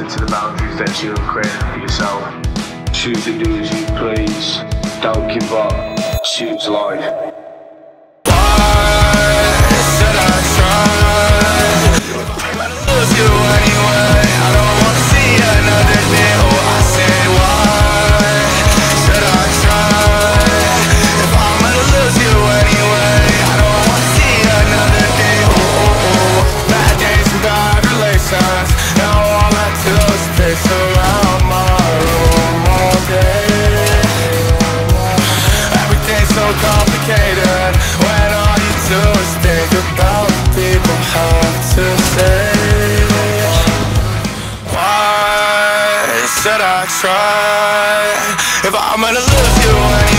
to the boundaries that you have created for yourself. Choose to do as you please. Don't give up. Choose life. Why should I try? I'm gonna lose you anyway. I don't wanna see another day. Oh, I say why should I try? If I'm gonna lose you anyway, I don't wanna see another day. Oh, oh, oh. Bad days and bad relations. Now all I do is pace around my room all day. Everything's so complicated when all you do is think about what people have to say. Why should I try if I'm gonna lose you anyway?